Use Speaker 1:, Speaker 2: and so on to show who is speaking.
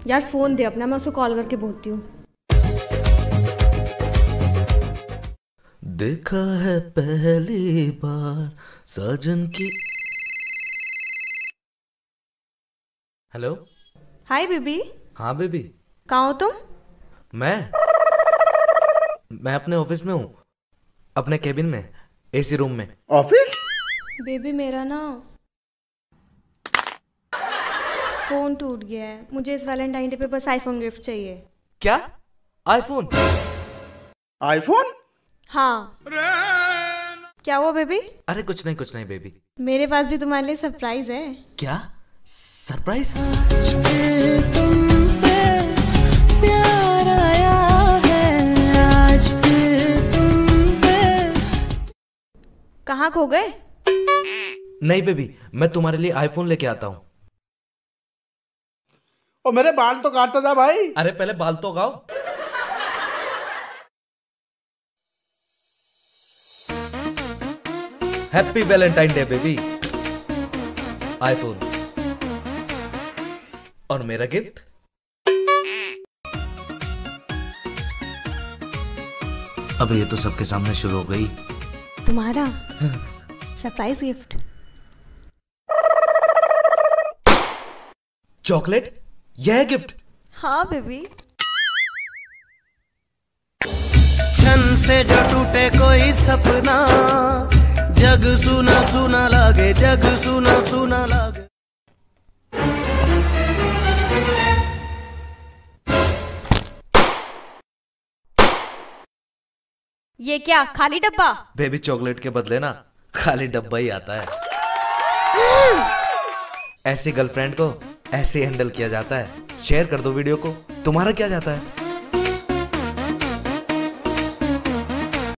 Speaker 1: यार फोन दे अपना, मैं उसको कॉल करके बोलती हूँ।
Speaker 2: देखा है पहली बार साजन की। हेलो।
Speaker 1: Hi baby.
Speaker 2: हाँ बेबी।
Speaker 1: कहाँ हो तुम?
Speaker 2: मैं अपने ऑफिस में हूँ, अपने केबिन में, एसी रूम में।
Speaker 3: ऑफिस?
Speaker 1: बेबी मेरा ना फोन टूट गया है, मुझे इस वैलेंटाइन डे पे बस आईफोन गिफ्ट चाहिए।
Speaker 2: क्या? आईफोन?
Speaker 3: आईफोन?
Speaker 1: हाँ। क्या हुआ बेबी?
Speaker 2: अरे कुछ नहीं बेबी।
Speaker 1: मेरे पास भी तुम्हारे लिए सरप्राइज है।
Speaker 2: क्या सरप्राइज?
Speaker 1: कहाँ खो गए?
Speaker 2: नहीं बेबी, मैं तुम्हारे लिए आईफोन लेके आता हूँ।
Speaker 3: ओ मेरे बाल तो काटता था भाई।
Speaker 2: अरे पहले बाल तो उगाओ। Happy Valentine day baby. IPhone और मेरा गिफ्ट। अब ये तो सबके सामने शुरू हो गई।
Speaker 1: तुम्हारा सरप्राइज गिफ्ट।
Speaker 2: चॉकलेट? यह है गिफ्ट?
Speaker 1: हाँ बेबी।
Speaker 4: छन से जो टूटे कोई सपना, जग सुना सुना लागे, जग सुना सुना लागे।
Speaker 1: ये क्या खाली डब्बा?
Speaker 2: बेबी चॉकलेट के बदले ना खाली डब्बा ही आता है। ऐसी गर्लफ्रेंड को ऐसे हैंडल किया जाता है। शेयर कर दो वीडियो को। तुम्हारा क्या जाता है?